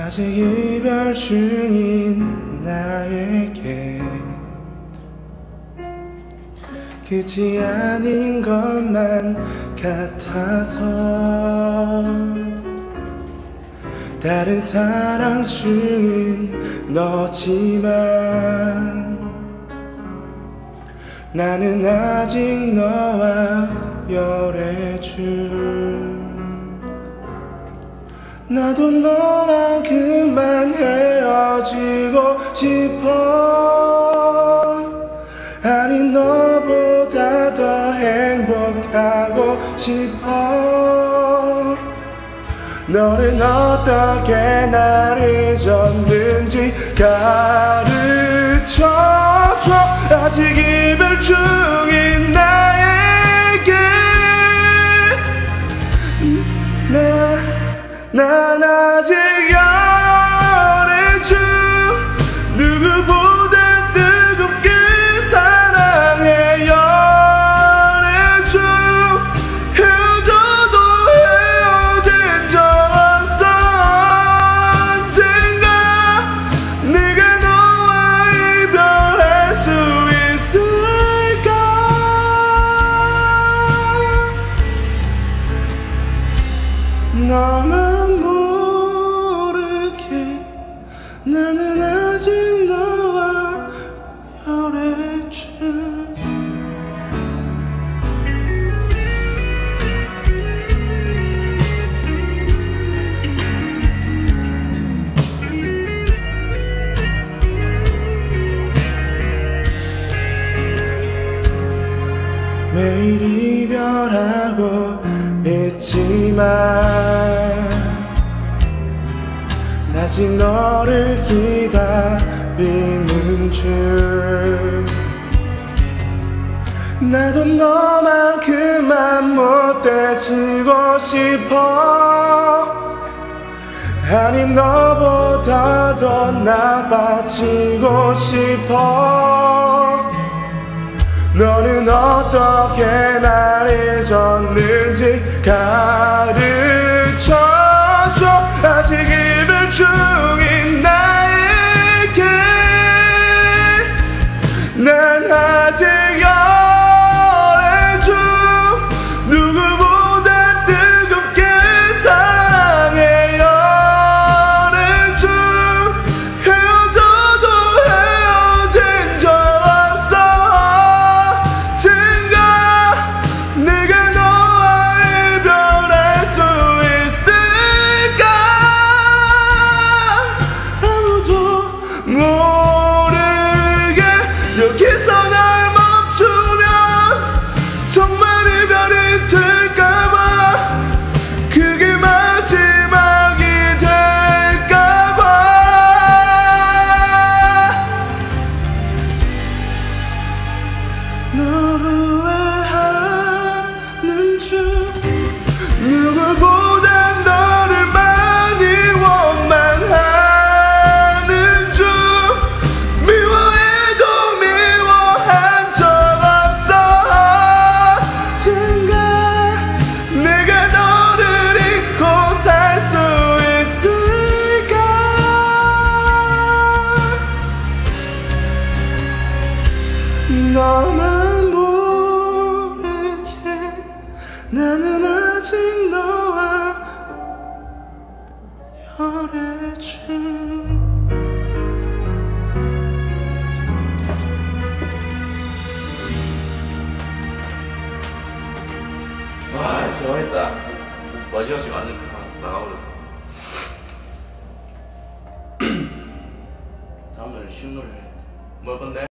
아직 이별 중인 나에게 끝이 아닌 것만 같아서 다른 사랑 중인 너지만 나는 아직 너와 열애줄 나도 너만큼만 헤어지고 싶어 아니 너보다 더 행복하고 싶어 너는 어떻게 날 잊었는지 가르쳐줘 아직 이별 중인 나에게 난 아직 열애 중 누구보다 뜨겁게 사랑해 열애 중 헤어져도 헤어진 적 없어 언젠가 내가 너와 이별할 수 있을까 너만 모르게 나는 아직 너와 열애중 매일 이별하고 있지만 아직 너를 기다리는 중 나도 너만큼만 못돼지고 싶어 아니 너보다 더 나빠지고 싶어 너는 어떻게 날 잊었는지 가르쳐줘 아직 이별 중인 나에게 난 아직 열애 중 누구보다 뜨겁게 사랑해 열애 중 헤어져도 헤어진 적 없어 언젠가 내가 너와 이별할 수 있을까 아무도 모르게 여기서 날 멈추면 정말 이별이 될까봐 그게 마지막이 될까봐 너를 외하는 중 누구보다 너를 많이 원망하는 중 미워해도 미워한 적 없어 언젠가 내가 너를 잊고 살 수 있을까 너만 모르게 나는 아직 너와 열애중 와, 좋아했다. 마지막 지금 완전 나가버렸어. 다음 노래 쉬운 노래 해. 뭐 건데?